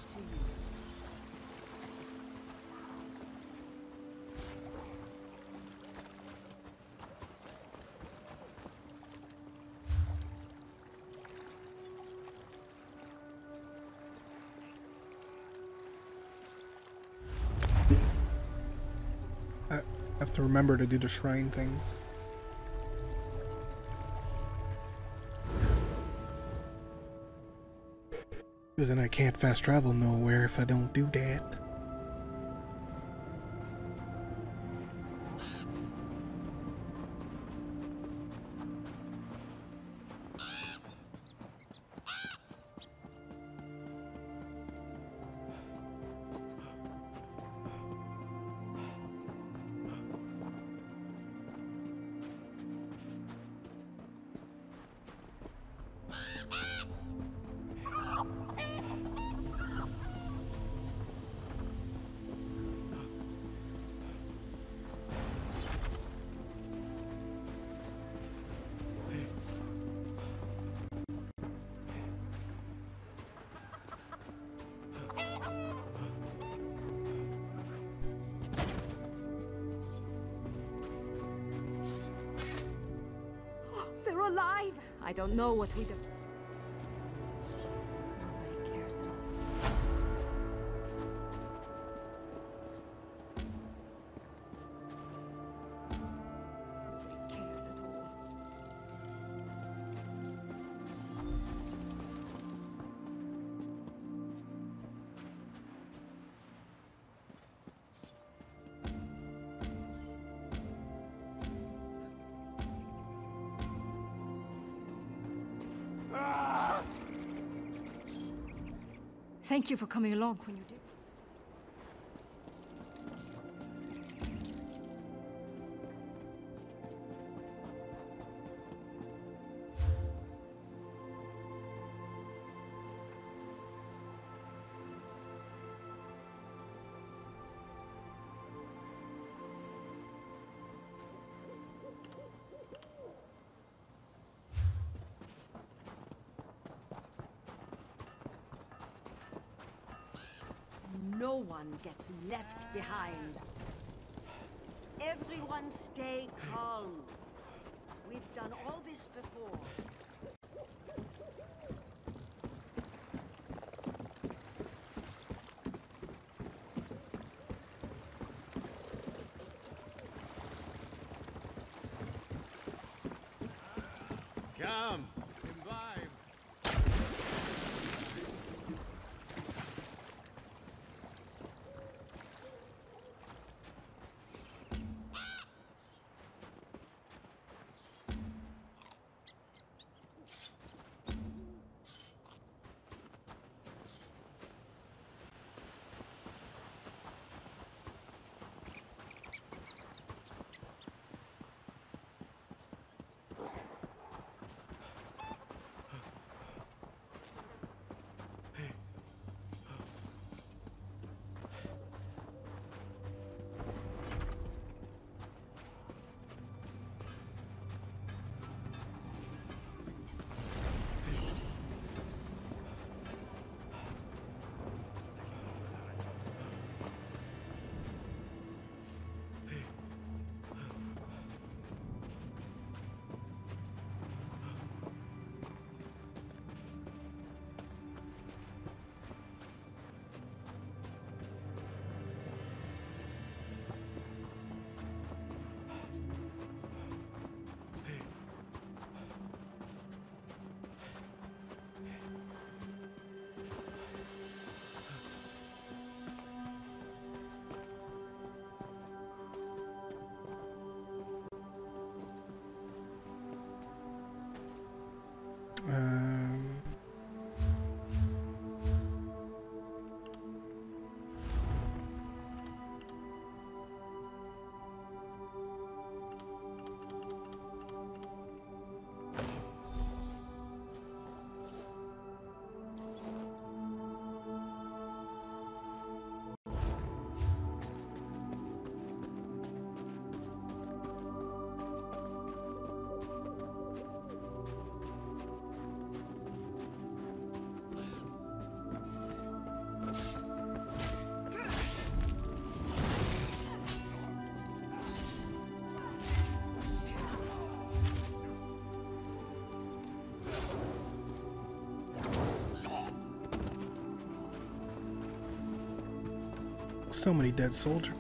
to you. I have to remember to do the shrine things. Because then I can't fast travel nowhere if I don't do that. They're alive! I don't know what we do. Nobody cares at all. Nobody cares at all. Thank you for coming along when you did. No one gets left behind. Everyone stay calm. We've done all this before. Come, imbibe. So many dead soldiers.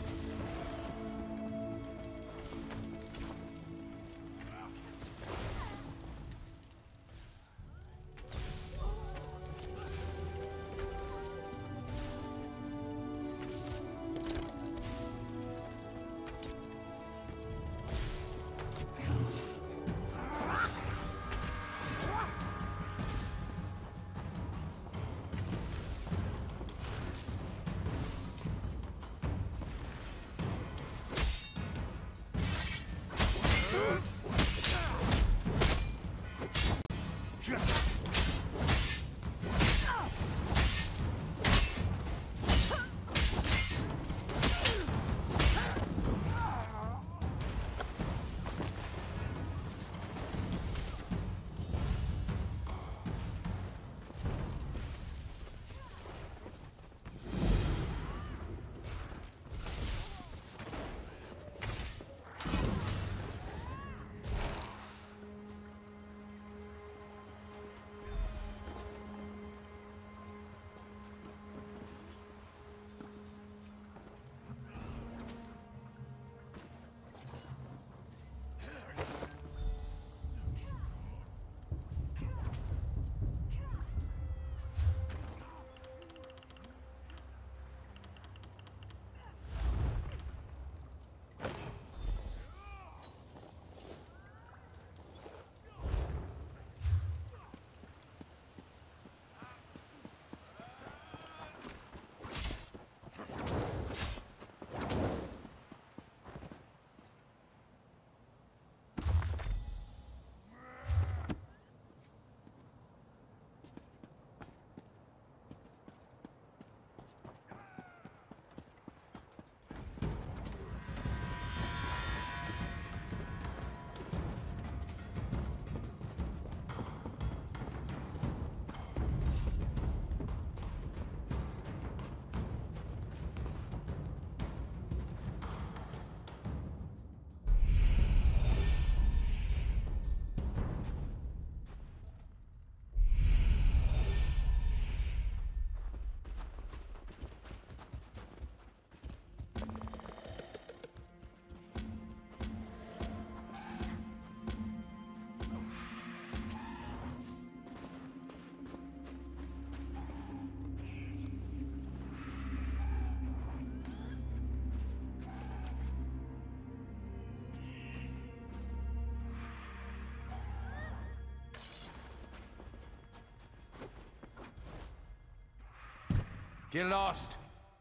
Get lost!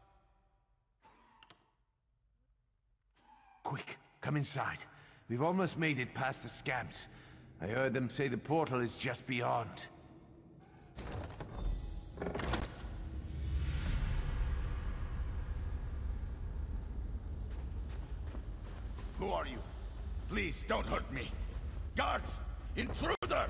Quick, come inside. We've almost made it past the scamps. I heard them say the portal is just beyond. Who are you? Please don't hurt me. Guards! Intruder!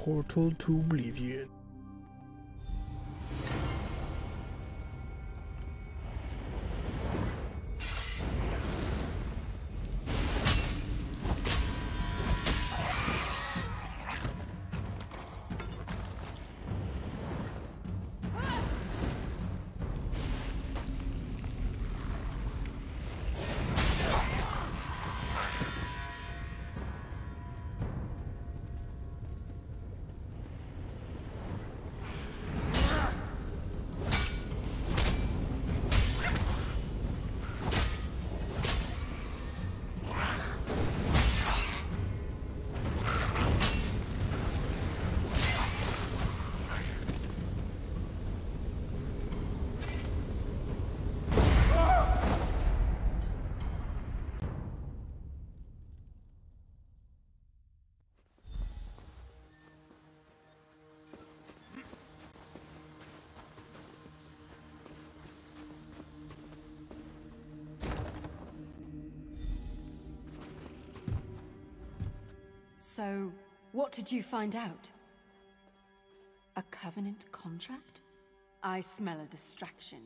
Portal to Oblivion. So, what did you find out? A Covenant contract? I smell a distraction.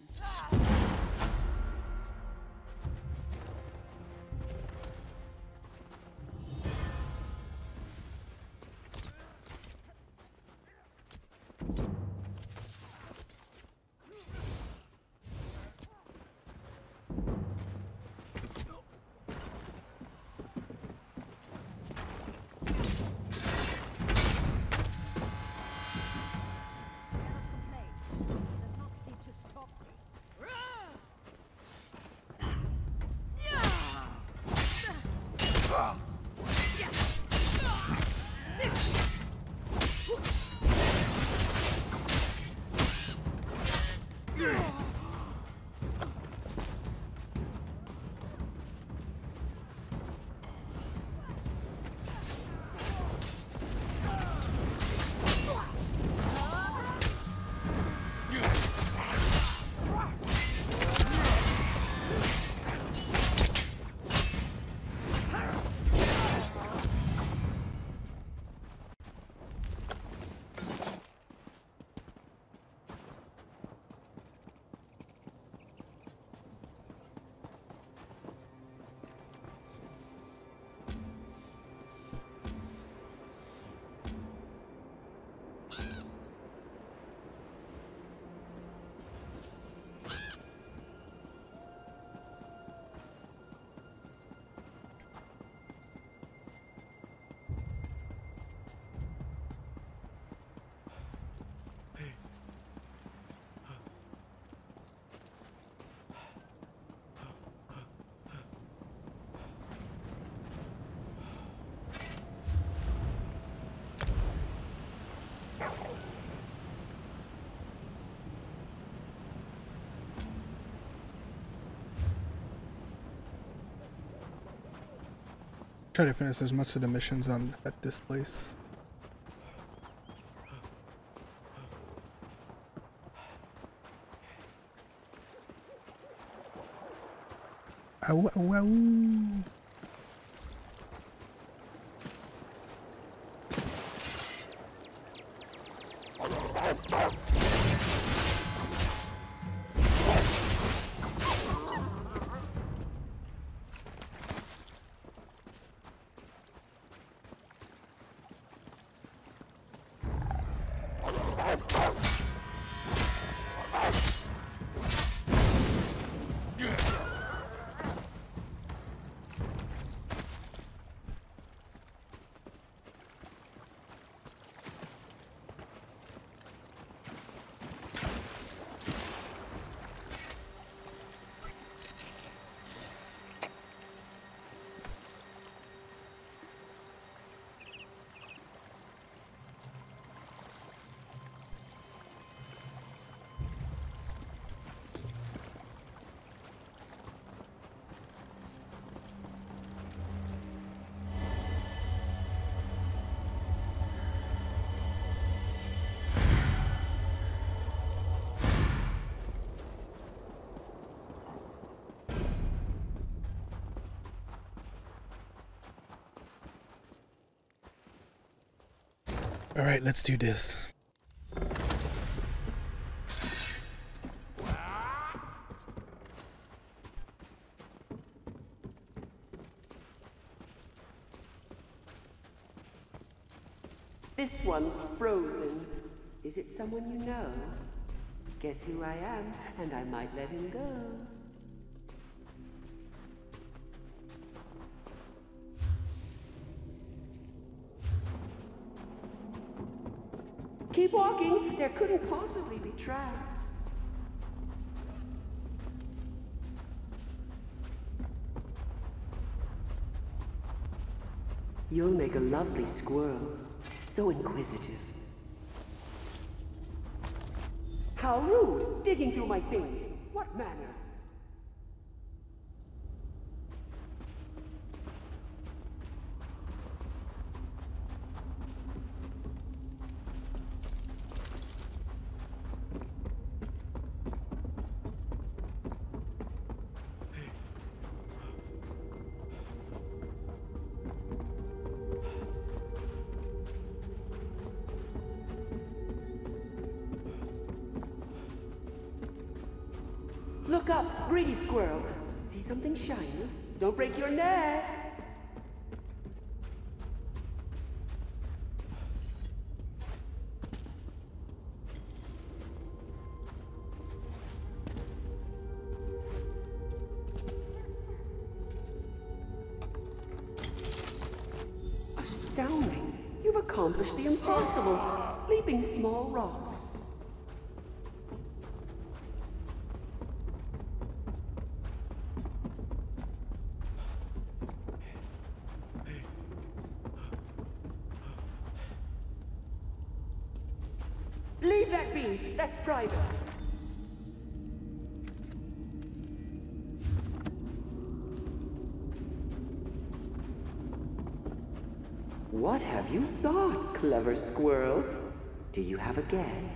Try to finish as much of the missions on at this place. Ow, ow, ow. Alright, let's do this. This one's frozen. Is it someone you know? Guess who I am, and I might let him go. Keep walking. There couldn't possibly be traps. You'll make a lovely squirrel. So inquisitive. How rude! Digging through my things. What manners? Look up, greedy squirrel. See something shiny? Don't break your neck. Astounding. You've accomplished the impossible, leaping small rocks. Leave that be. That's private. What have you thought, clever squirrel? Do you have a guess?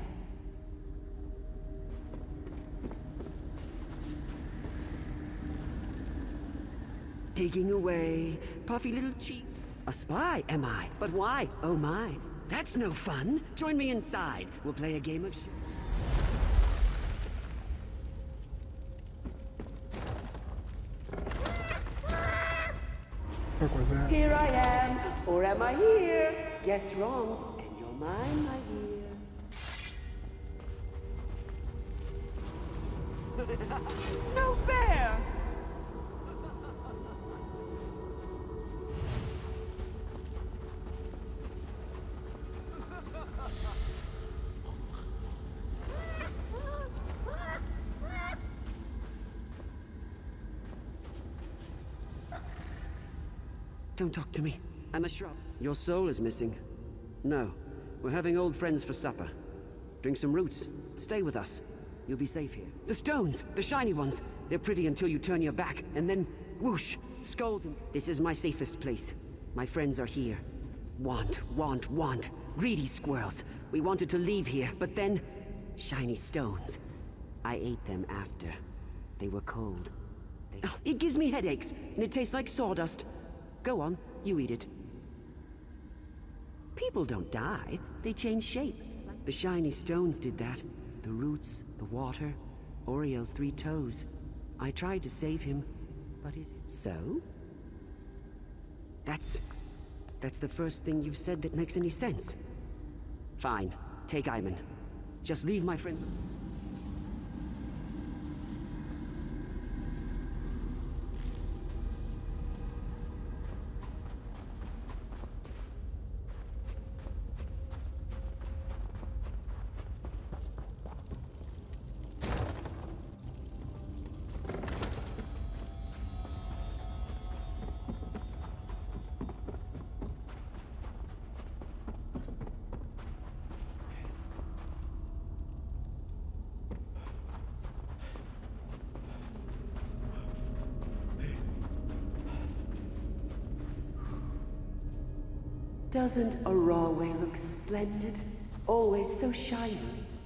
Taking away, puffy little cheek. A spy, am I? But why? Oh my. That's no fun. Join me inside. We'll play a game of What was that? Here I am, or am I here? Guess wrong, and you're mine, my dear. No fair! Don't talk to me. I'm a shrub. Your soul is missing. No. We're having old friends for supper. Drink some roots. Stay with us. You'll be safe here. The stones! The shiny ones! They're pretty until you turn your back, and then... whoosh! Skulls and... This is my safest place. My friends are here. Want. Greedy squirrels. We wanted to leave here, but then... shiny stones. I ate them after. They were cold. Oh, it gives me headaches, and it tastes like sawdust. Go on, you eat it. People don't die, they change shape. The shiny stones did that. The roots, the water, Oriel's 3 toes. I tried to save him, but is it so? That's the first thing you've said that makes any sense. Fine, take Ayman. Just leave my friends... Doesn't a Rawway look splendid? Always so shiny.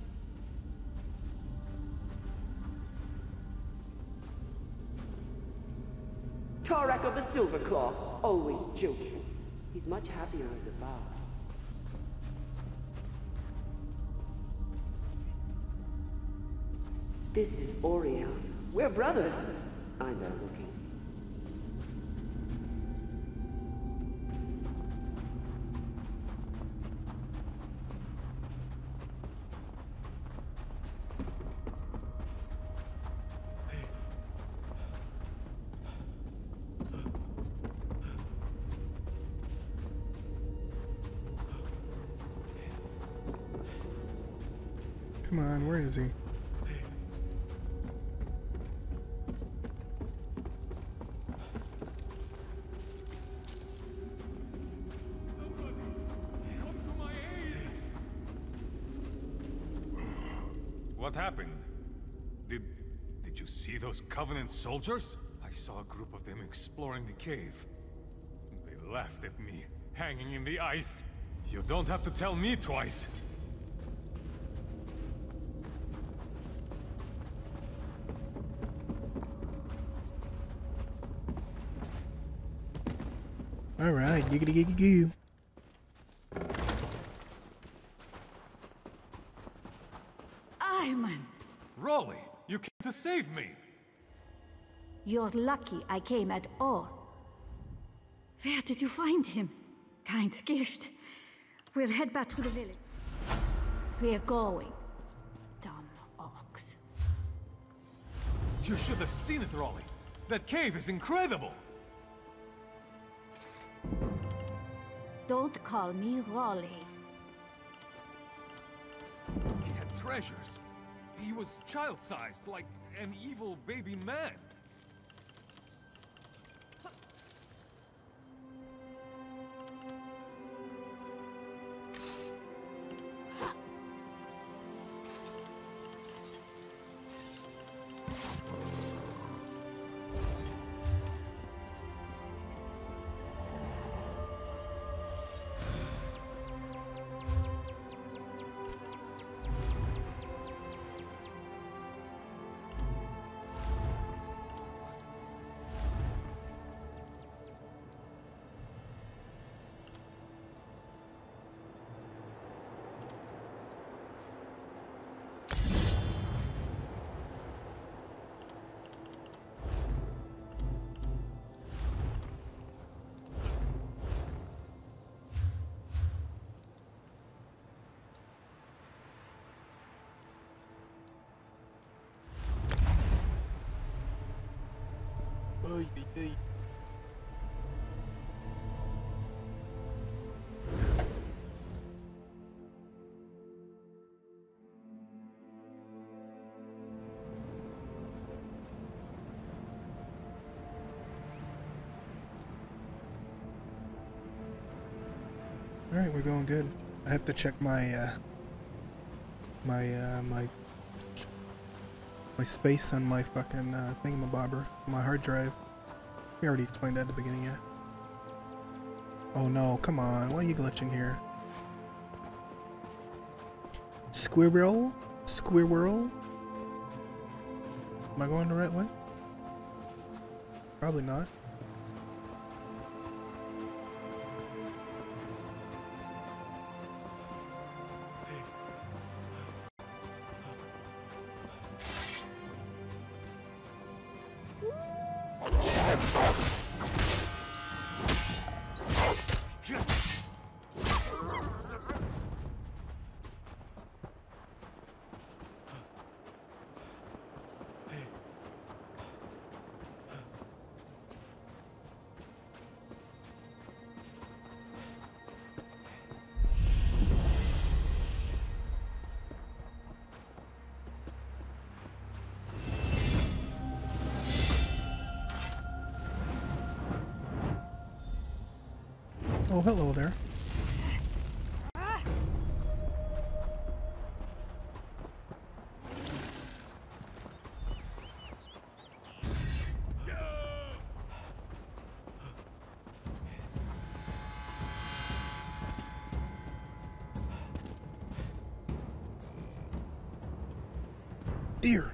Tarak of the Silverclaw, always joking. He's much happier as a bow. This is Oriel. We're brothers. I know looking. Come on, where is he? What happened? Did you see those Covenant soldiers? I saw a group of them exploring the cave. They laughed at me, hanging in the ice. You don't have to tell me twice. Alright, giggity giggity goo. Ayman! Raleigh, you came to save me! You're lucky I came at all. Where did you find him? Kind gift. We'll head back to the village. We're going. Dumb ox. You should have seen it, Raleigh. That cave is incredible! Don't call me Raleigh. He had treasures. He was child-sized, like an evil baby man. Alright, we're going good. I have to check my my space on my fucking thingamabobber, my hard drive. We already explained that at the beginning, yeah. Oh no, come on, why are you glitching here? Squirrel? Squirrel? Am I going the right way? Probably not. Oh, hello there. Dear.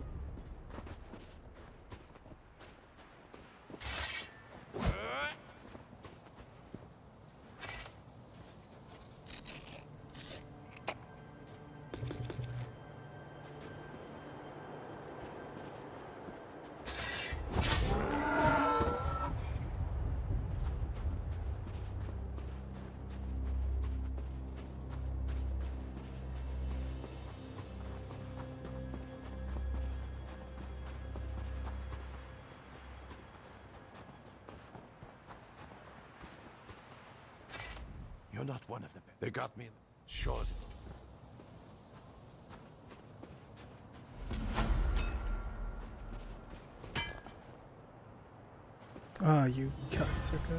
You're not one of them. They got me in the shores. Ah, you cocksucker.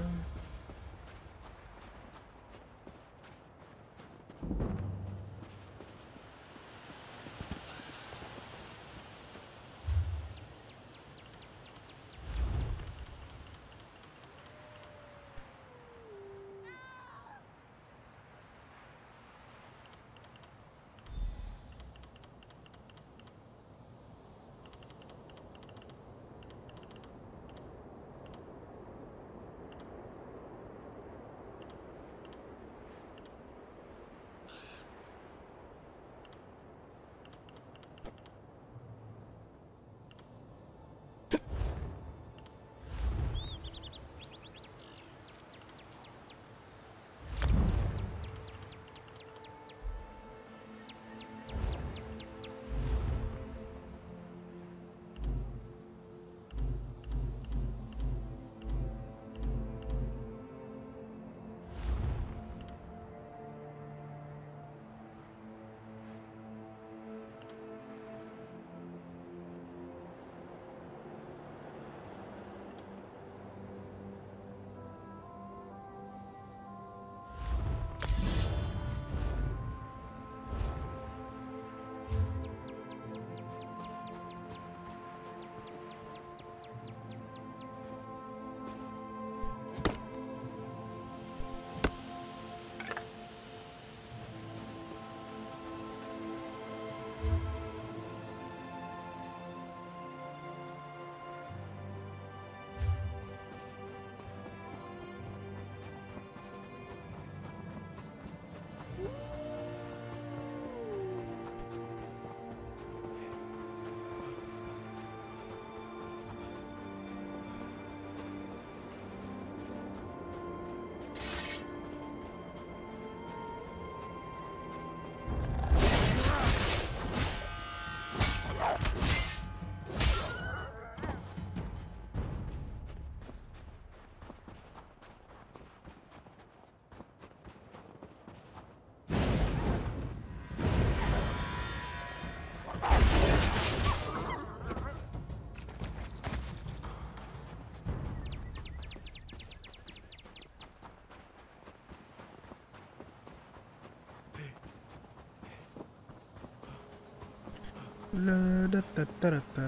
La da da da da da.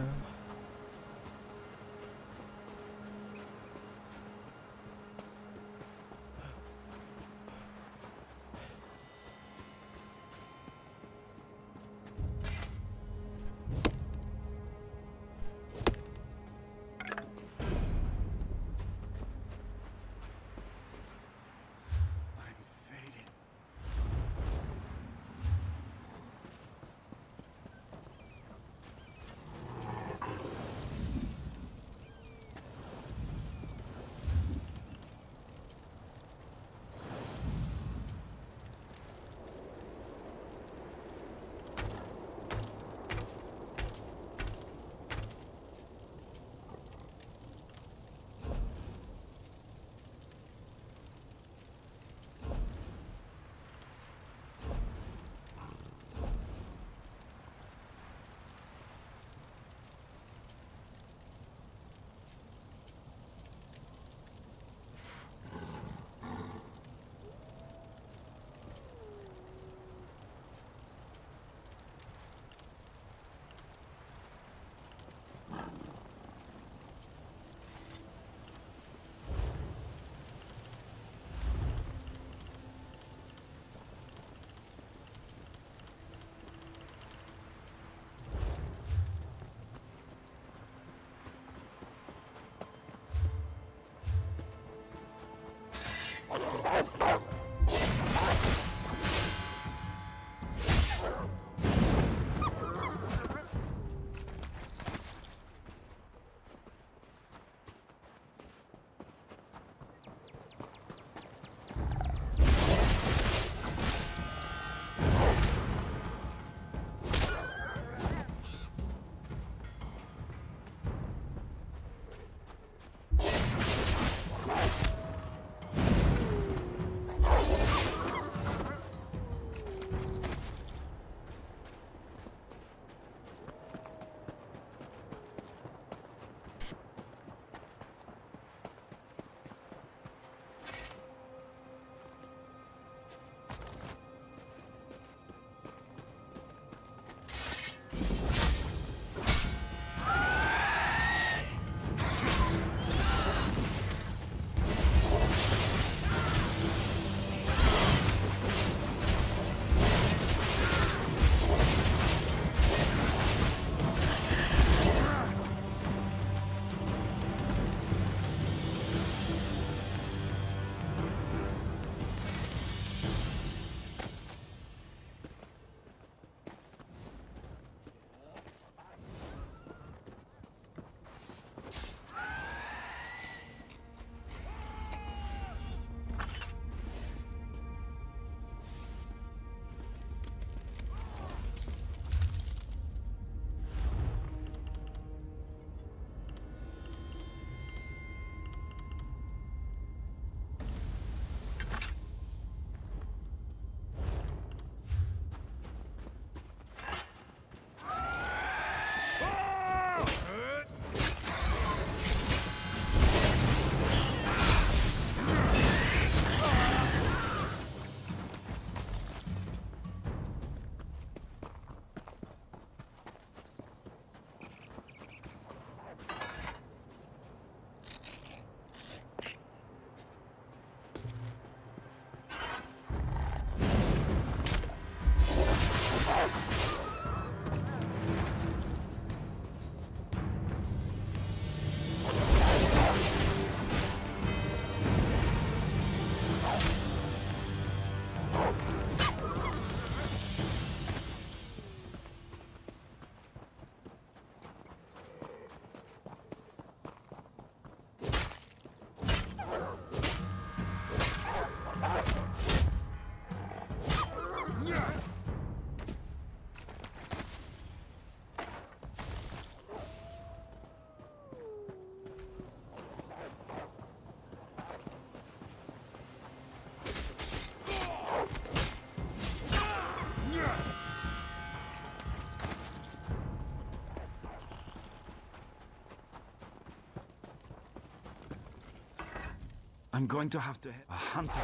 I'm going to have to... A hunter...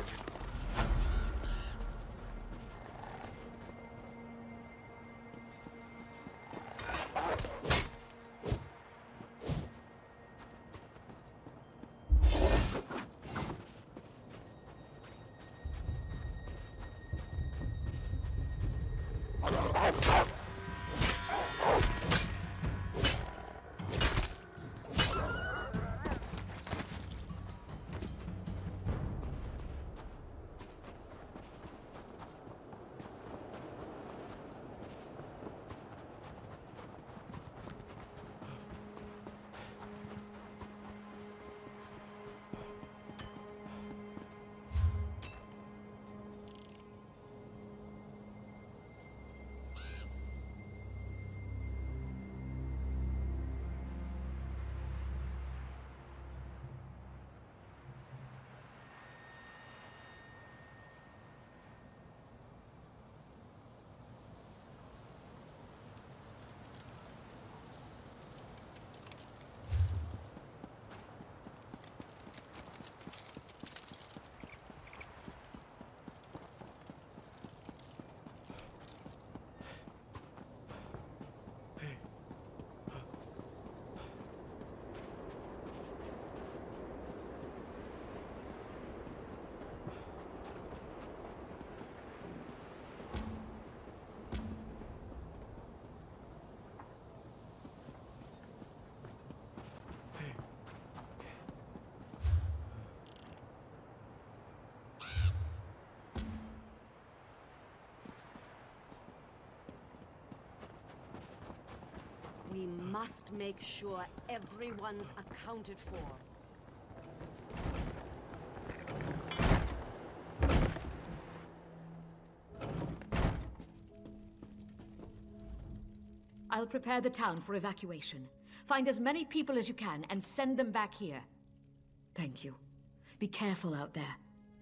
We must make sure everyone's accounted for. I'll prepare the town for evacuation. Find as many people as you can and send them back here. Thank you. Be careful out there.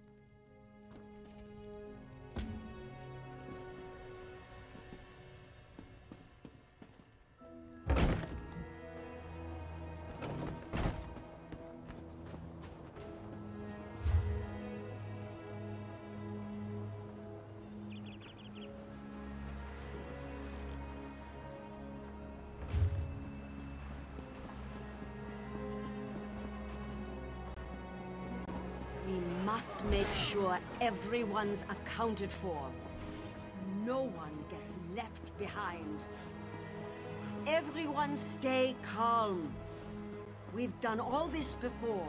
We must make sure everyone's accounted for. No one gets left behind. Everyone stay calm. We've done all this before.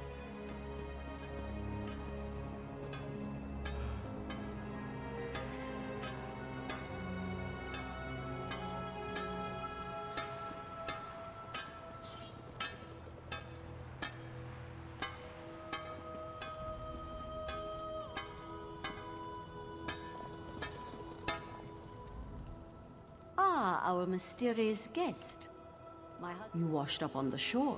Our mysterious guest. You washed up on the shore.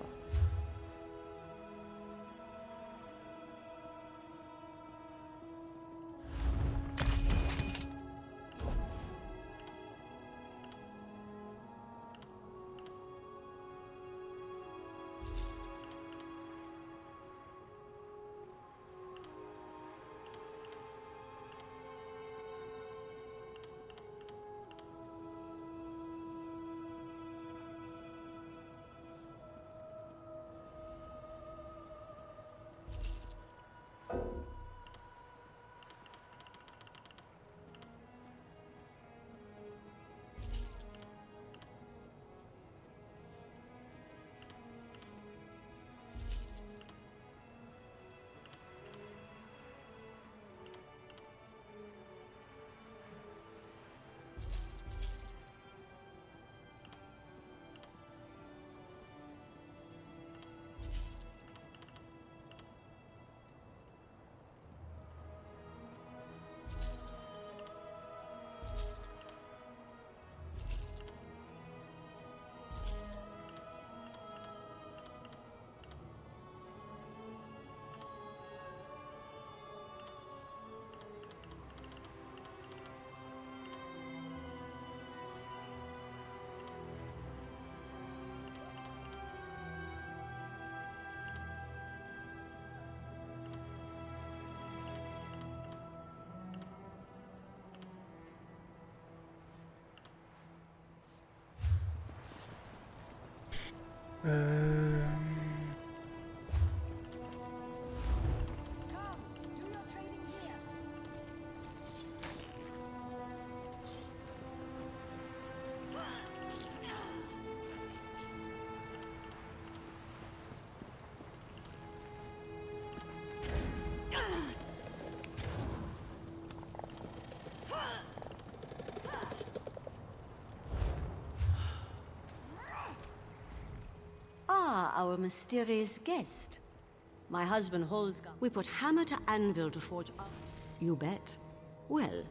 Our mysterious guest. My husband Holzgar. We put hammer to anvil to forge up. You bet. Well.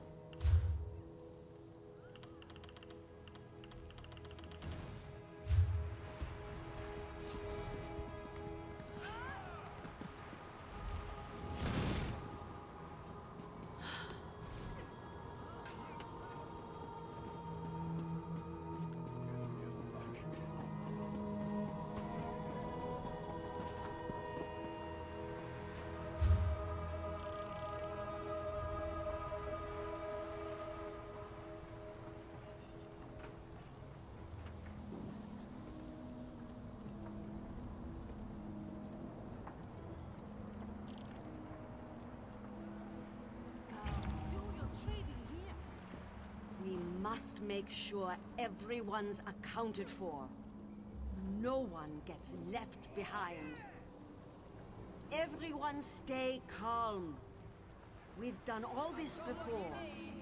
We must make sure everyone's accounted for. No one gets left behind. Everyone stay calm. We've done all this before.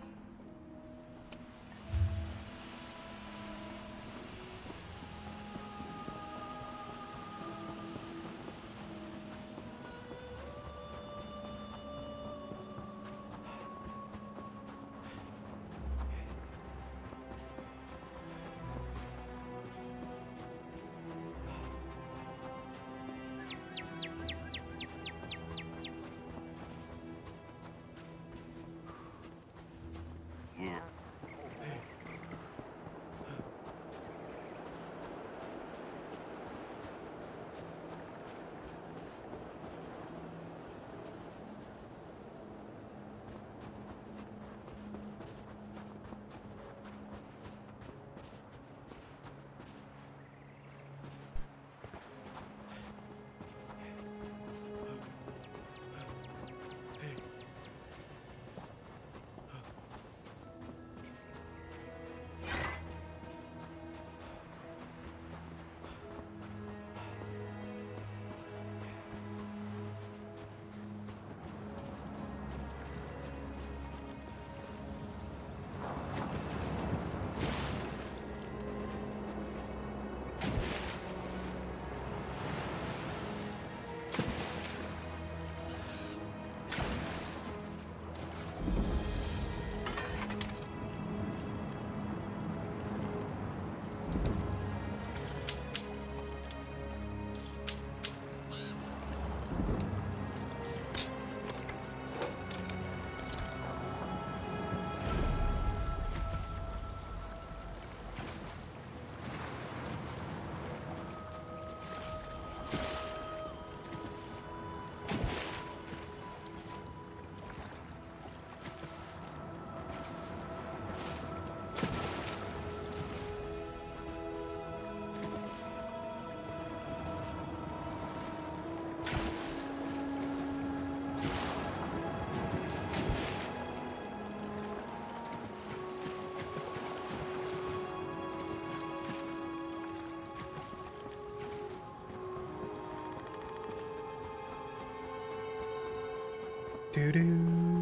Doo-doo.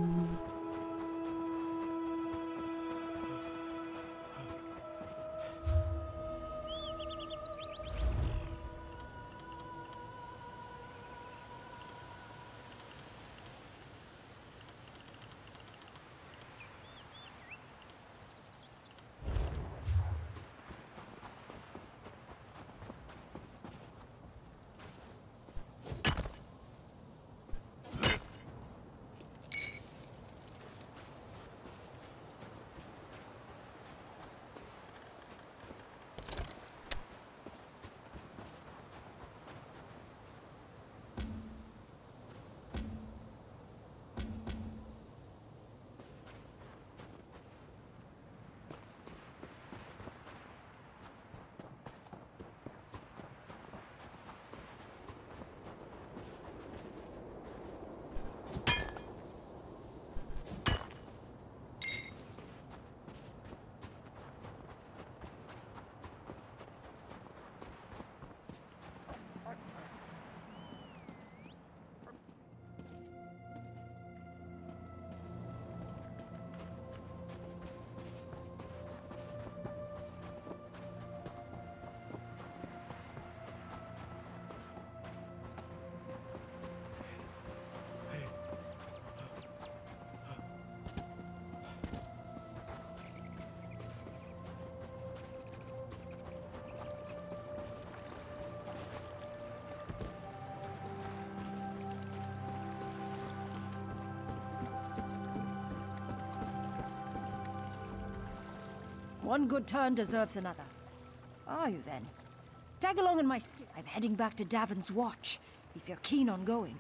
One good turn deserves another. Are you then? Tag along in my skiff. I'm heading back to Davon's Watch, if you're keen on going.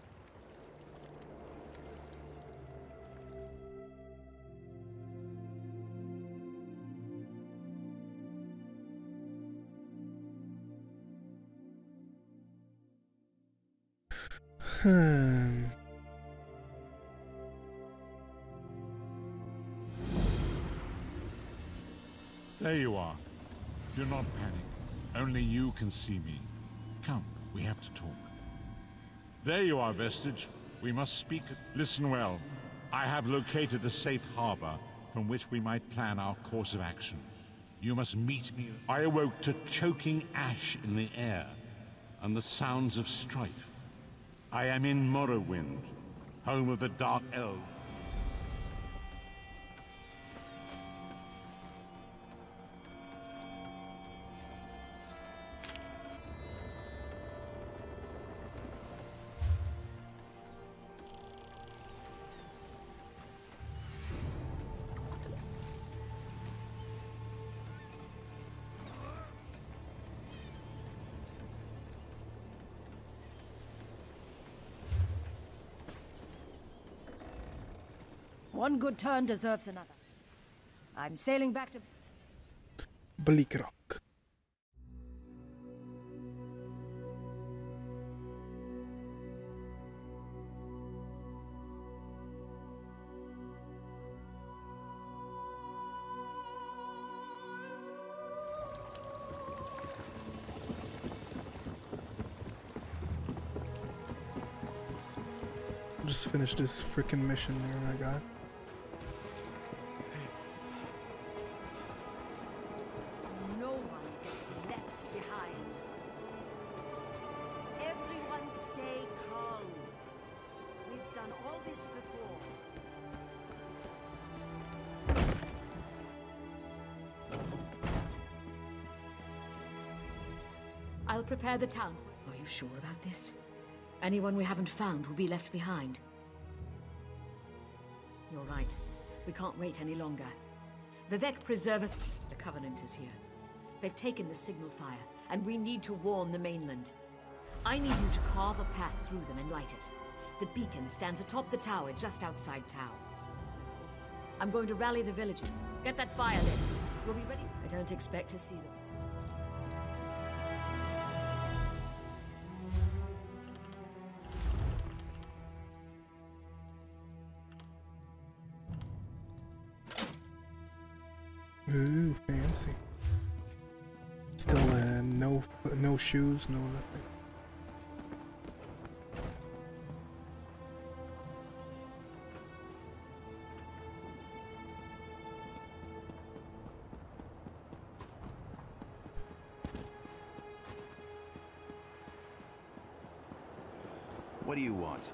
There you are. Do not panic. Only you can see me. Come, we have to talk. There you are, Vestige. We must speak. Listen well. I have located a safe harbor from which we might plan our course of action. You must meet me. I awoke to choking ash in the air and the sounds of strife. I am in Morrowind, home of the Dark Elves. One good turn deserves another. I'm sailing back to... Bleak Rock. Just finish this freaking mission there I got. No one gets left behind. Everyone stay calm. We've done all this before. I'll prepare the town. Are you sure about this? Anyone we haven't found will be left behind. You're right. We can't wait any longer. Vivec preserve us. The Covenant is here. They've taken the signal fire, and we need to warn the mainland. I need you to carve a path through them and light it. The beacon stands atop the tower just outside town. I'm going to rally the villagers. Get that fire lit. We'll be ready. I don't expect to see them. Ooh, fancy. Still, no shoes, no nothing. What do you want?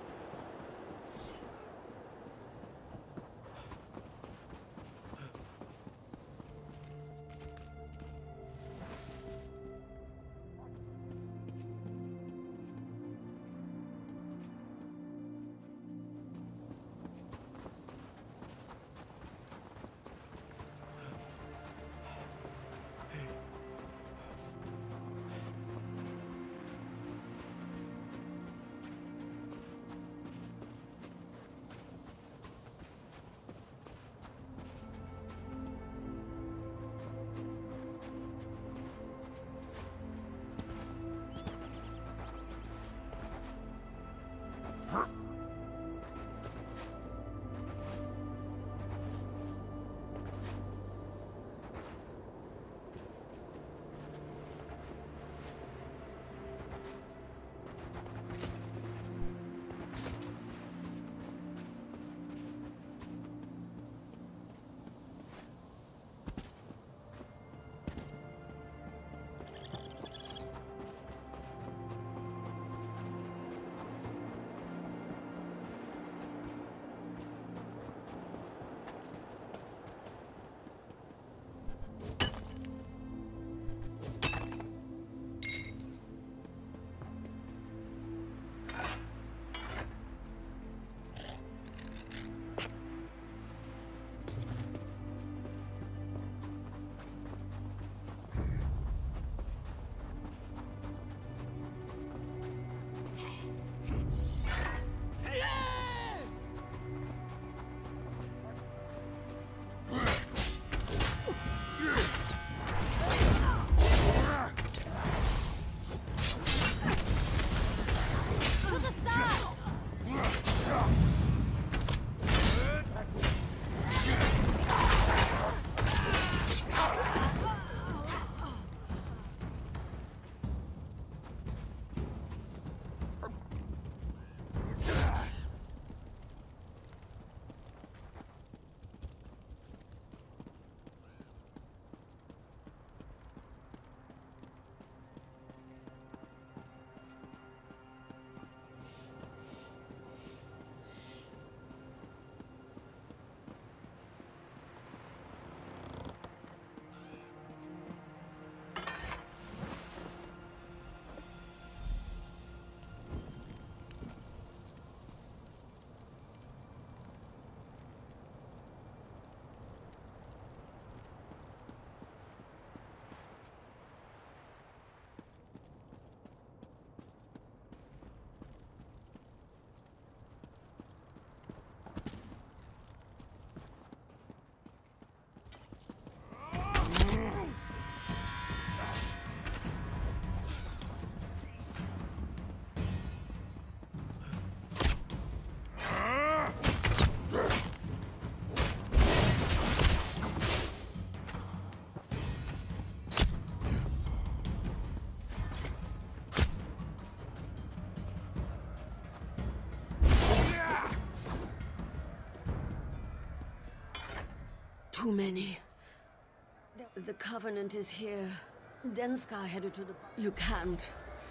Too many. The Covenant is here. Denska headed to the... You can't.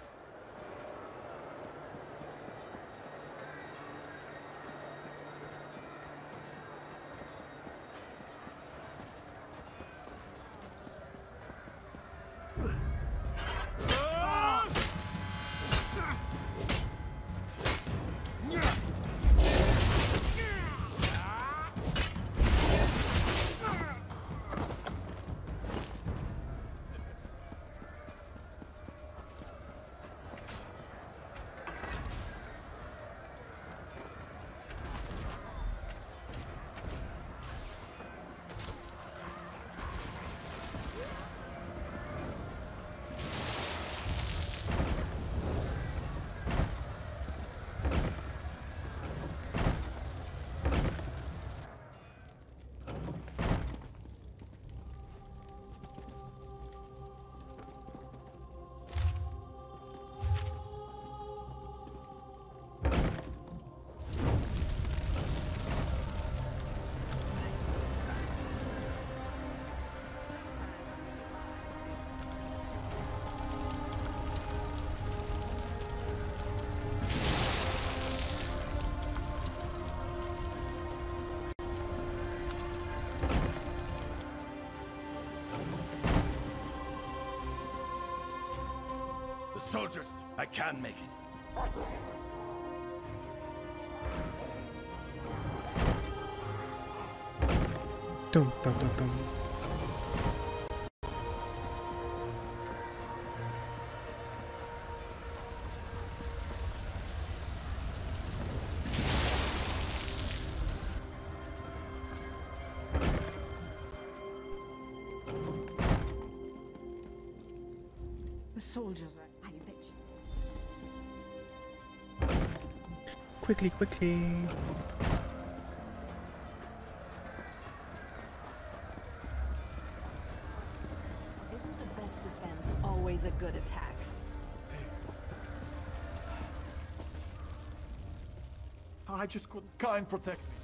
Soldiers, I can make it. Dum dum dum dum. The soldiers are... I bet you. Quickly, quickly. Isn't the best defense always a good attack? I just couldn't. Kind protect me.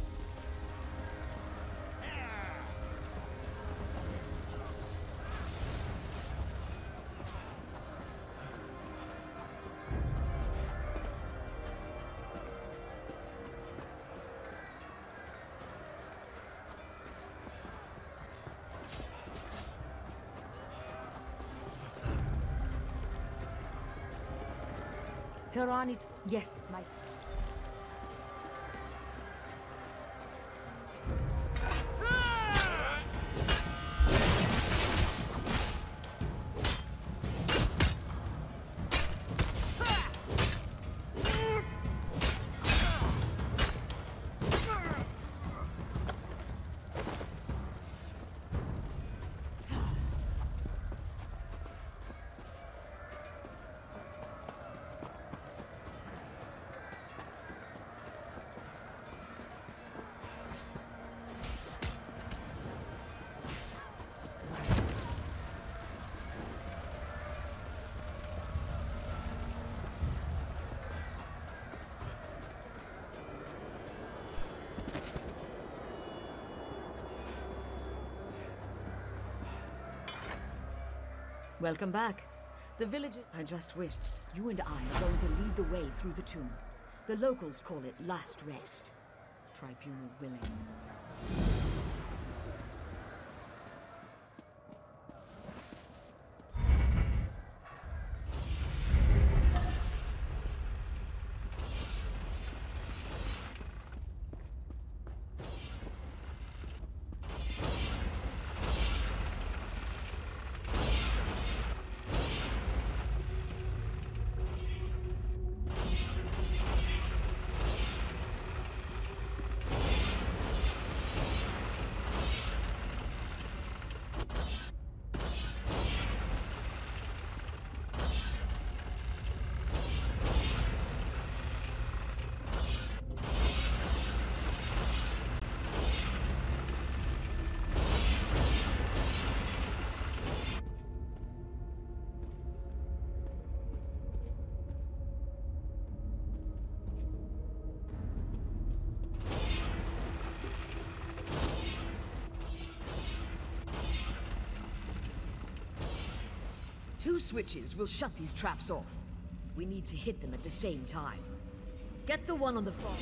Tirani... Yes, my... Welcome back. The villagers... I just wish. You and I are going to lead the way through the tomb. The locals call it Last Rest. Tribunal willing. 2 switches will shut these traps off. We need to hit them at the same time. Get the one on the far.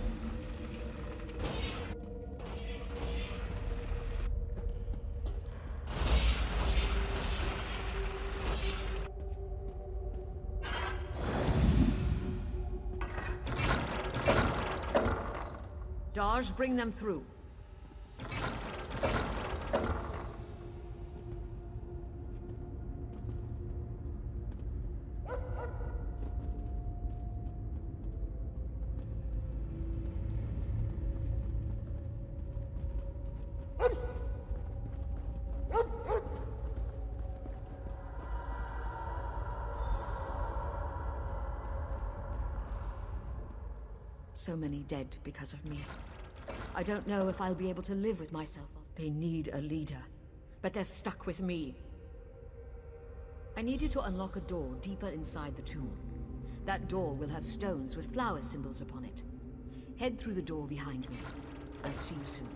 Daj, bring them through. So many dead because of me. I don't know if I'll be able to live with myself. They need a leader, but they're stuck with me. I need you to unlock a door deeper inside the tomb. That door will have stones with flower symbols upon it. Head through the door behind me. I'll see you soon.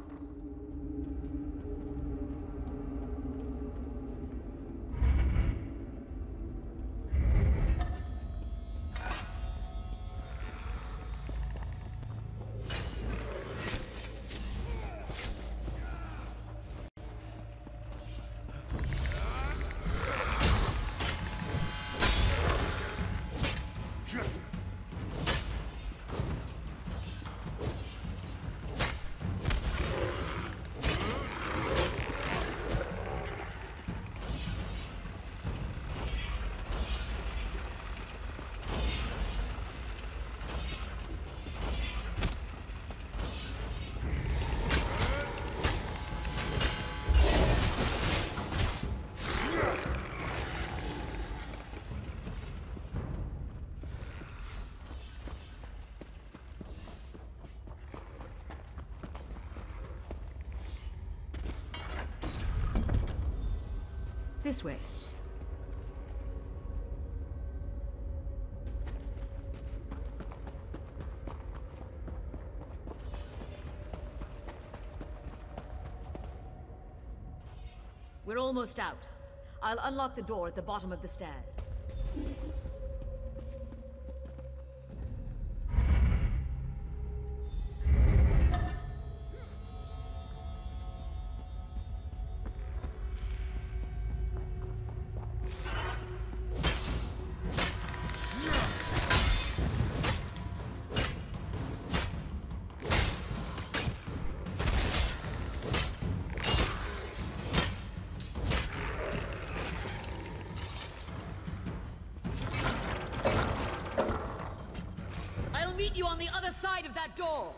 This way. We're almost out. I'll unlock the door at the bottom of the stairs. Meet you on the other side of that door!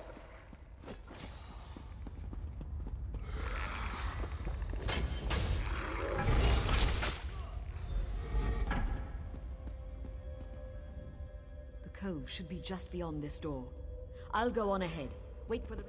The cove should be just beyond this door. I'll go on ahead. Wait for the...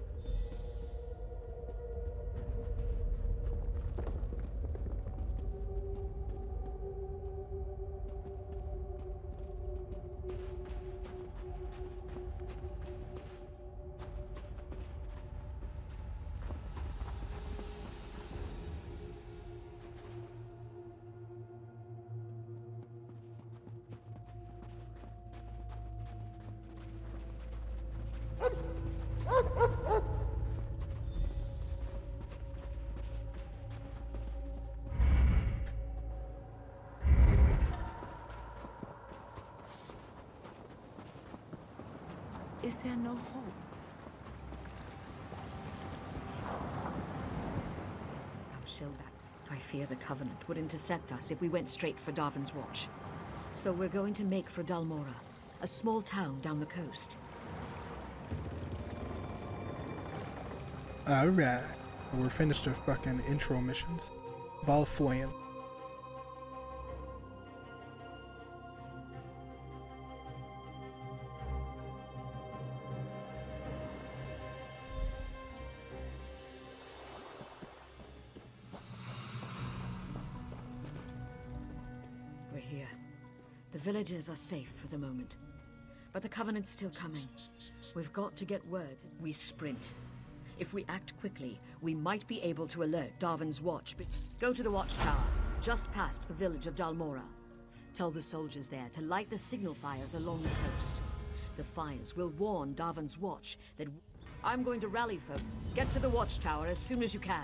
Is there no hope? Our shellback. I fear the Covenant would intercept us if we went straight for Darvin's Watch. So we're going to make for Dalmora, a small town down the coast. Alright. We're finished our fucking intro missions. Balfoyan. We're here. The villages are safe for the moment. But the Covenant's still coming. We've got to get word. We sprint. If we act quickly, we might be able to alert Darvin's Watch. Go to the watchtower. just past the village of Dalmora. Tell the soldiers there to light the signal fires along the coast. The fires will warn Darvan's watch that... I'm going to rally folk. Get to the watchtower as soon as you can.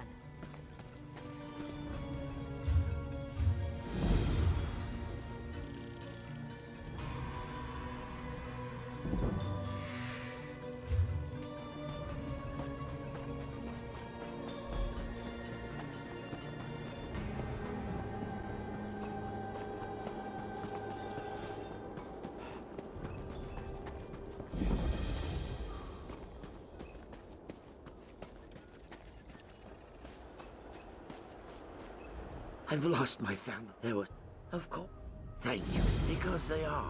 I've lost my family. They were, of course. Thank you, because they are.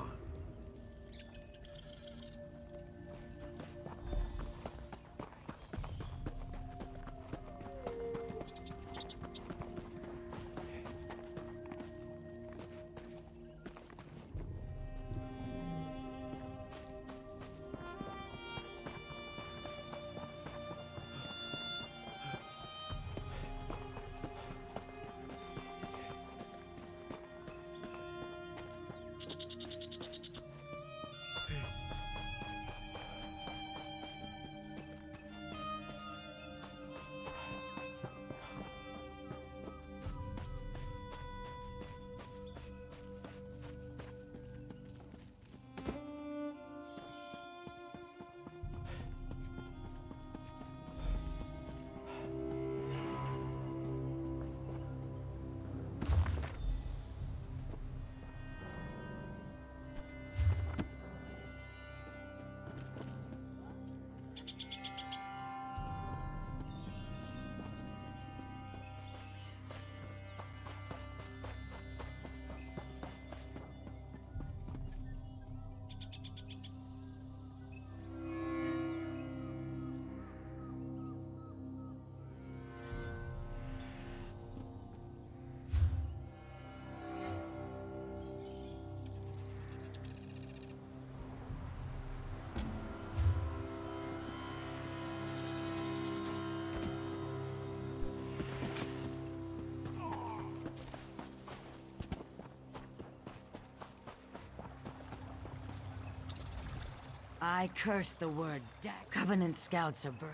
I curse the word death. Covenant scouts are burnt.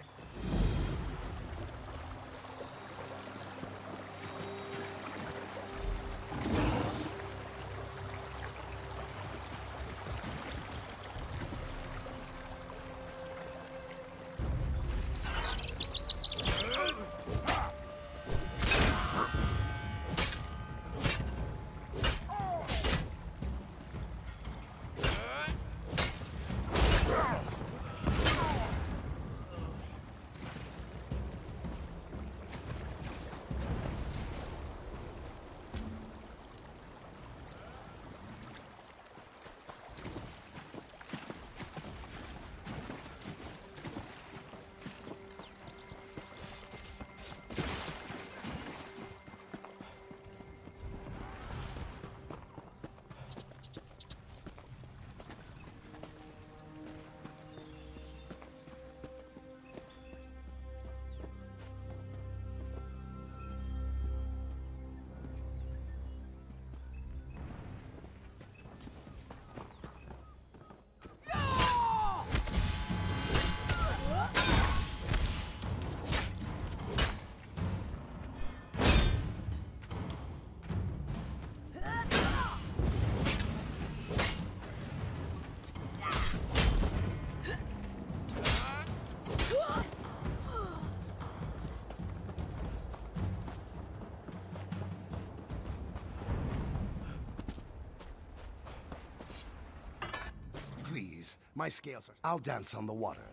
Please, my scales are... I'll dance on the water.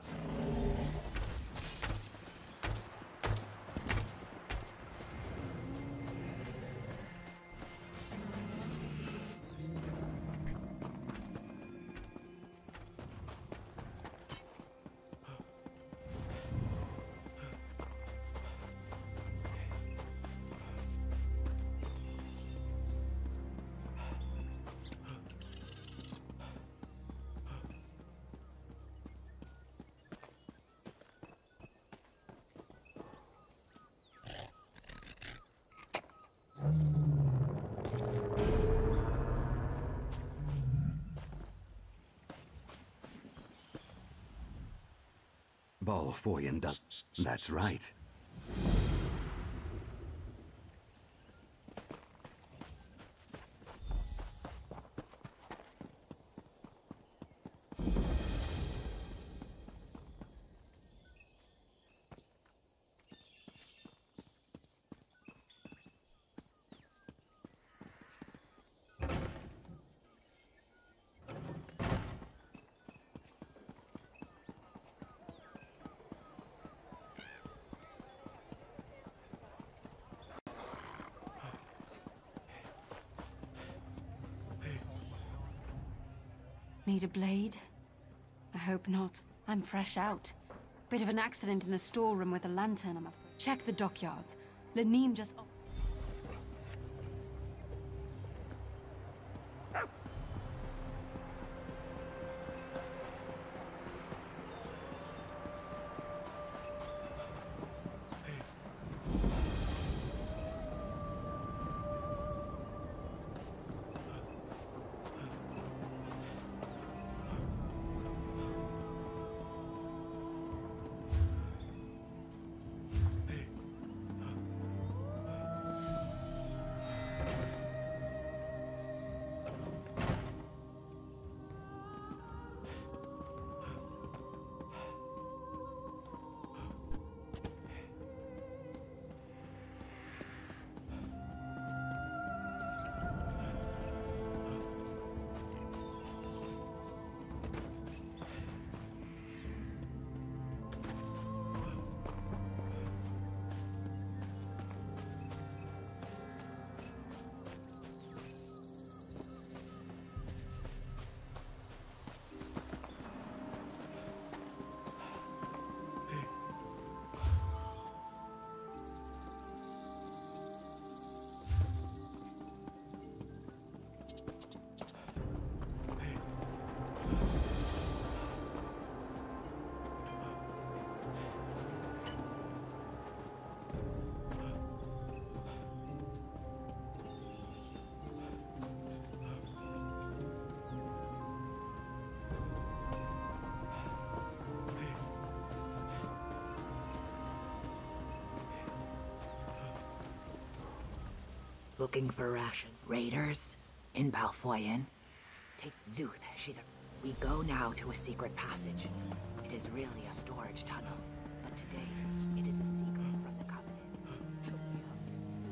Balfoyan does. That's right. Need a blade? I hope not. I'm fresh out. Bit of an accident in the storeroom with a lantern, I'm afraid. Check the dockyards. Laneem just... Looking for ration. Raiders? In Balfoyan? Take Zuth, We go now to a secret passage. It is really a storage tunnel, but today, it is a secret from the Covenant. Help me out.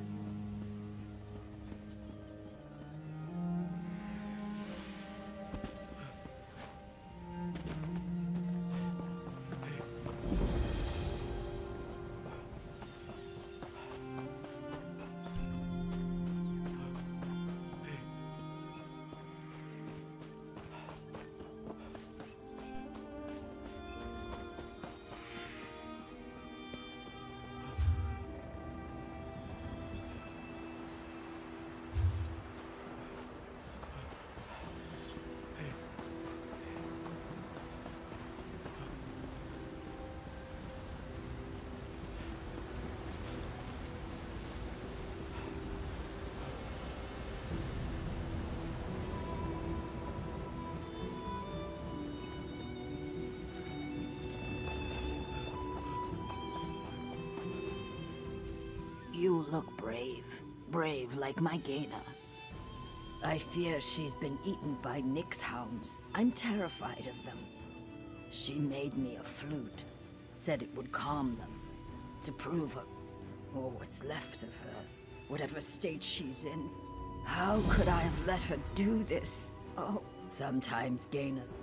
You look brave. Brave like my Gaina. I fear she's been eaten by Nyx hounds. I'm terrified of them. She made me a flute. Said it would calm them. To prove her... or what's left of her. Whatever state she's in. How could I have let her do this? Oh, sometimes Gainas...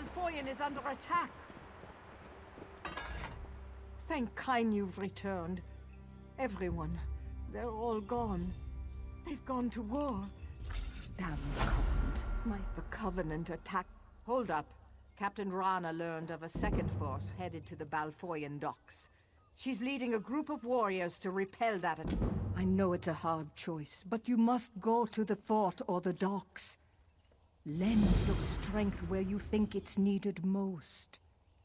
Malfoyan is under attack. Thank Kyne you've returned. Everyone, they're all gone. They've gone to war. Damn the Covenant. The Covenant attacked. Hold up. Captain Rana learned of a second force headed to the Balfoyan docks. She's leading a group of warriors to repel that attack. I know it's a hard choice, but you must go to the fort or the docks. Lend your strength where you think it's needed most.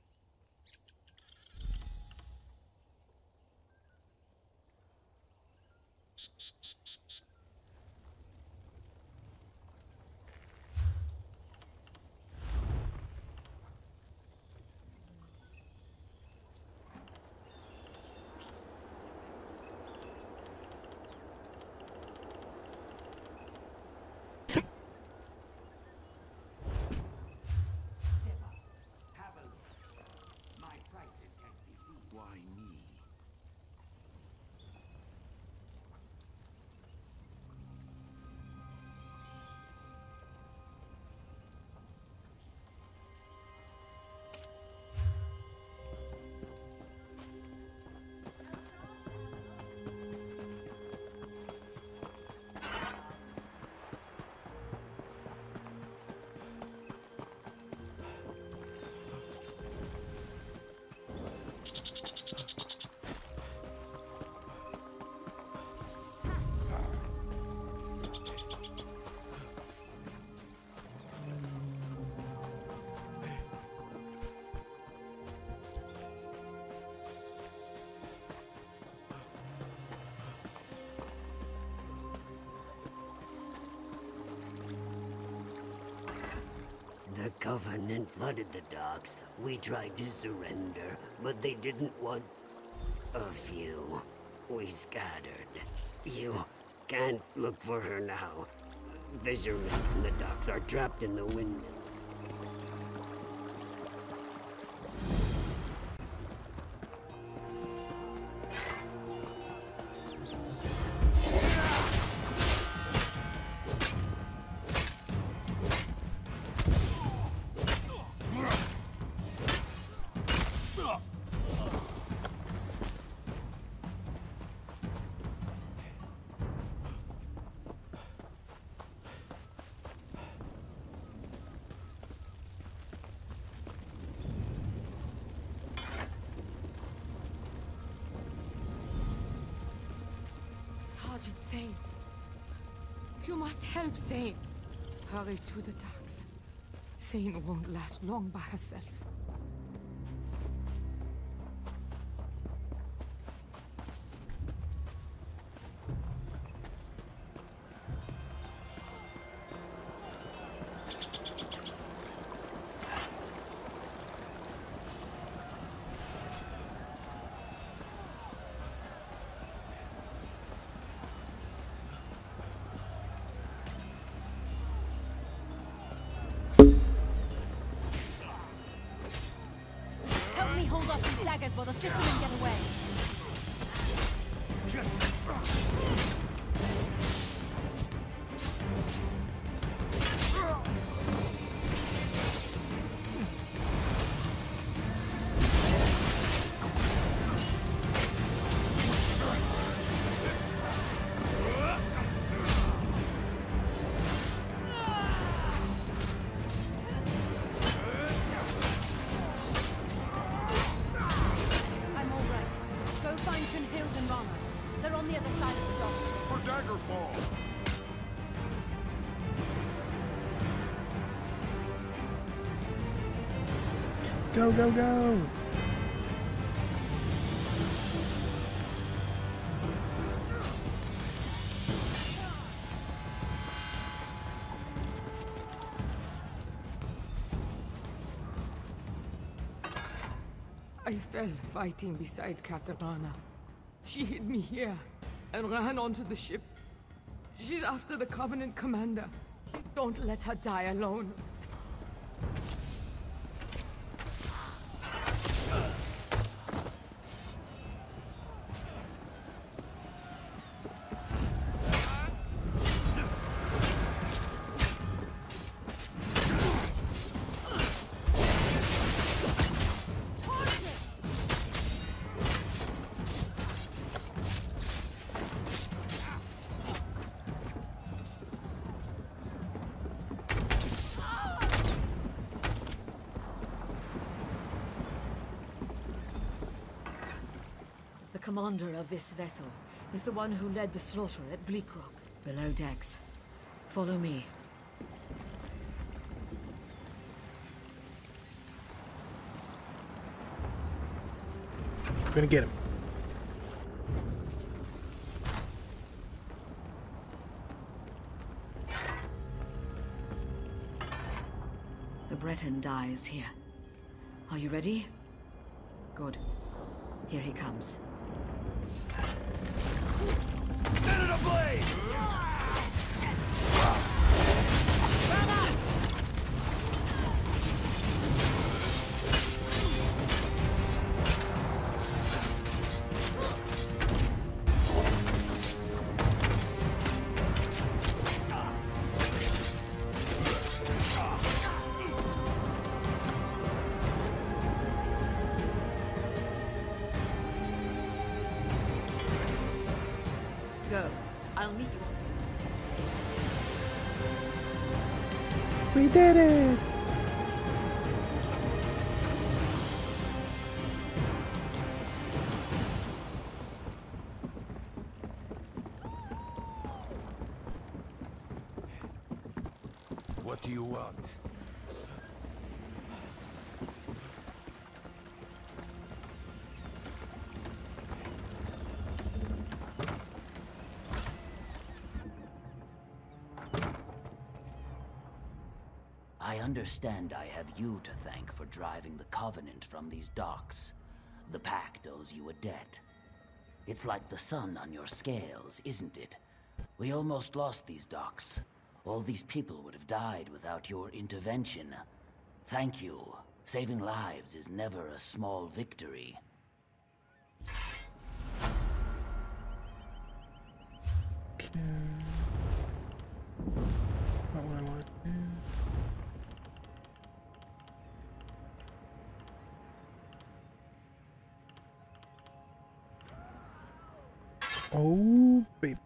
The Covenant flooded the docks. We tried to surrender, but they didn't want a few. We scattered. You can't look for her now. Fishermen from the docks are trapped in the wind. Sergeant Zane. You must help Zane. Hurry to the docks. Zane won't last long by herself. Hold off these daggers while the fishermen get away. They're on the other side of the docks. For Daggerfall! Go, go, go! I fell fighting beside Captain Rana. She hid me here and ran onto the ship. She's after the Covenant commander. Please don't let her die alone. The commander of this vessel is the one who led the slaughter at Bleak Rock. Below decks. Follow me. I'm gonna get him. The Breton dies here. Are you ready? Good. Here he comes. Set it ablaze! Go. I'll meet you. We did it! What do you want? I understand I have you to thank for driving the Covenant from these docks. The Pact owes you a debt. It's like the sun on your scales, isn't it? We almost lost these docks. All these people would have died without your intervention. Thank you. Saving lives is never a small victory. Not what I wanted to do. Oh, baby.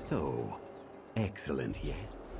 So, excellent, yes?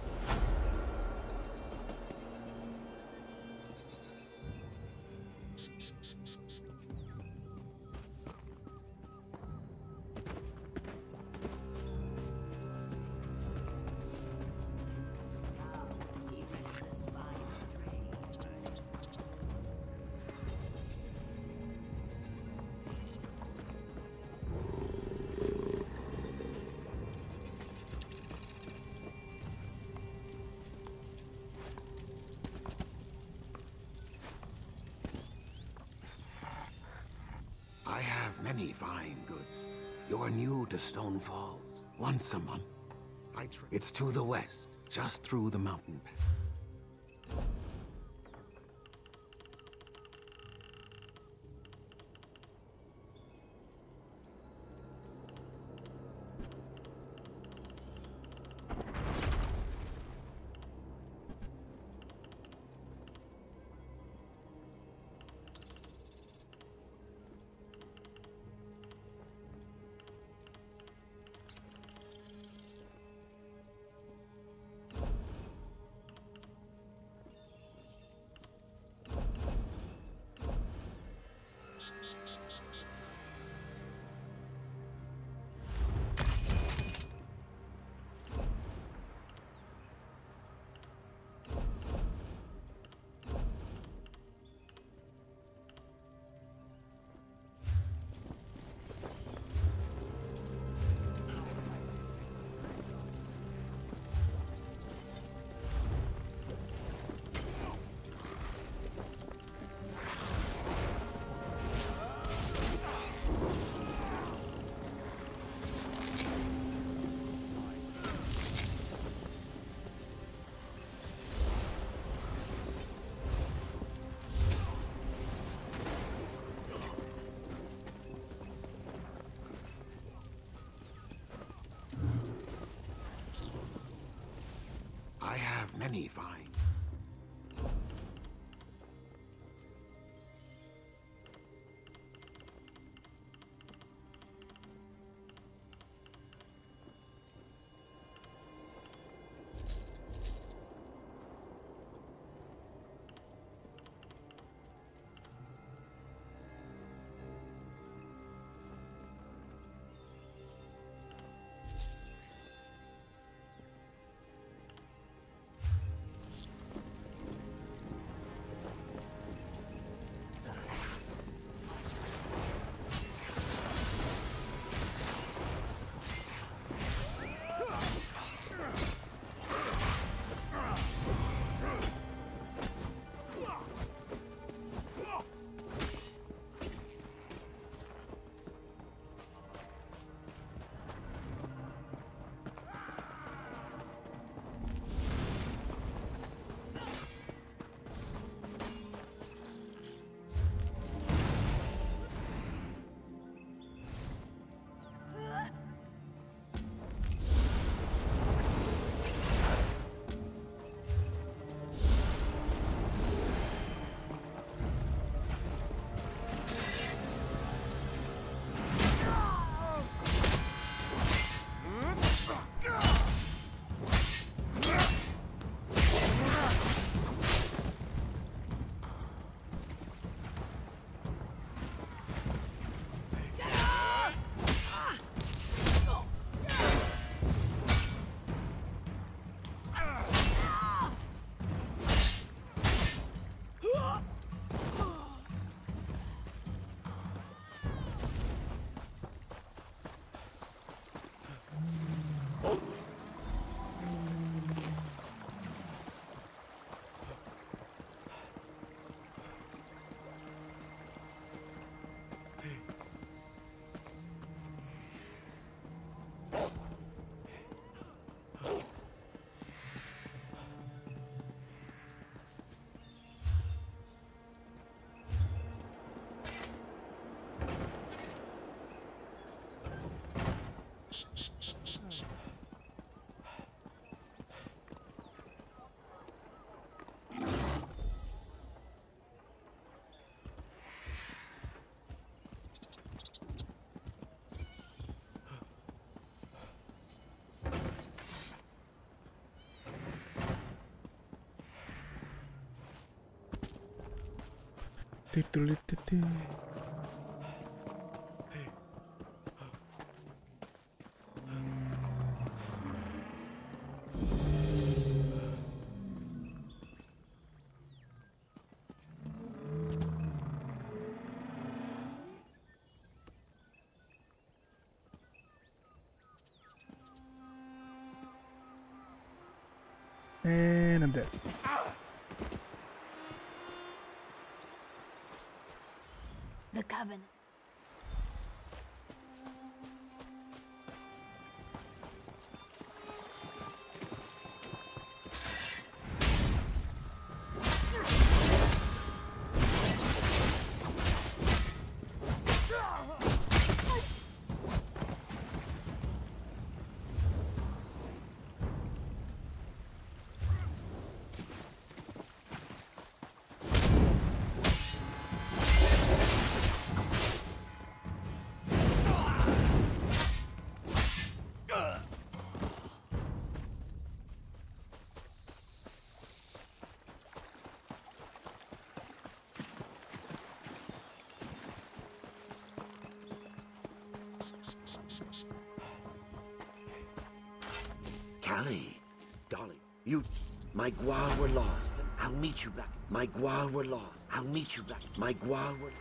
I have many fine goods. You're new to Stone Falls. Once a month. It's to the west, just through the mountain. I have many fine. And I'm dead. The Covenant. Callie, darling, my Gwar were lost. I'll meet you back. My Gwar were lost. I'll meet you back. My Gwar were...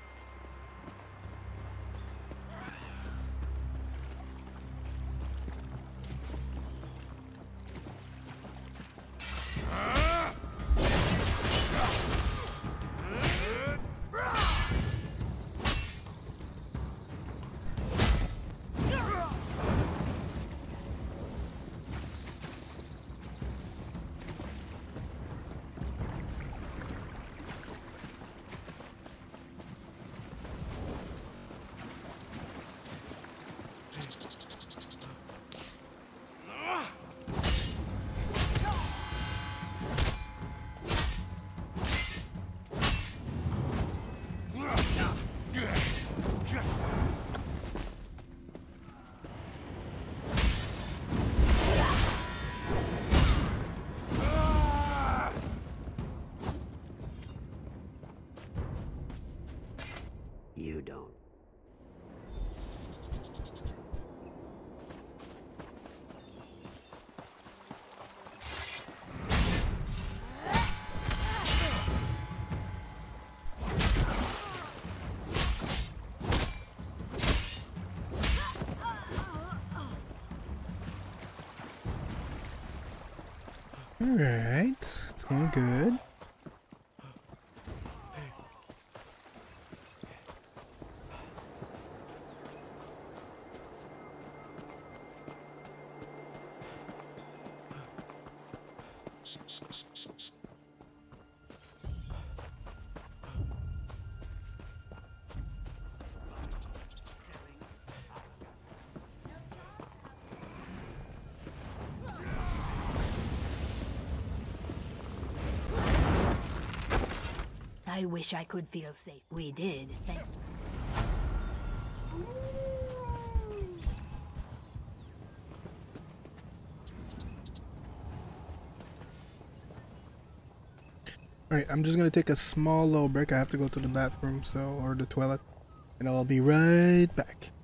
You don't. Alright, it's going good. I wish I could feel safe. We did, thanks. Alright, I'm just gonna take a small little break. I have to go to the bathroom, or the toilet, and I'll be right back.